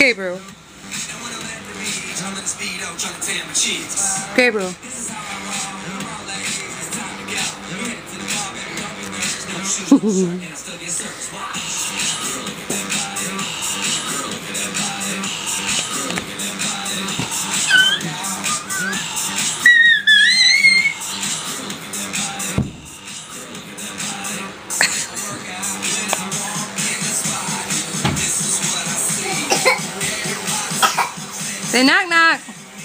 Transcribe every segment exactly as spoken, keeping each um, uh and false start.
Gabriel. Gabriel. Say knock knock.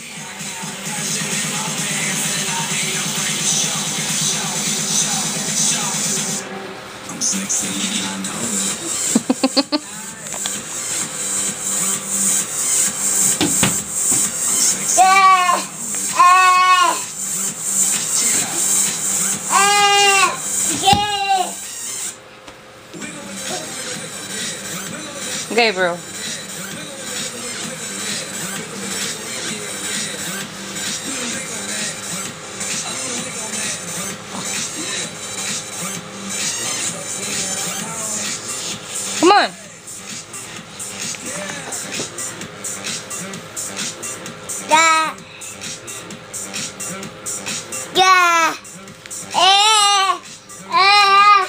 I'm sexy, I know it. Gabriel. Come on. Yeah. Yeah. Eh. Eh.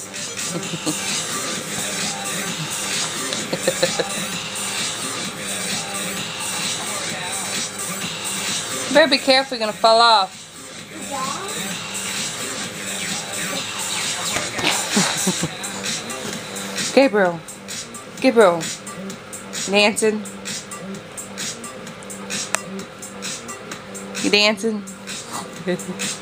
Better be careful, you're gonna fall off. Gabriel. Gabriel. Dancing. You dancing?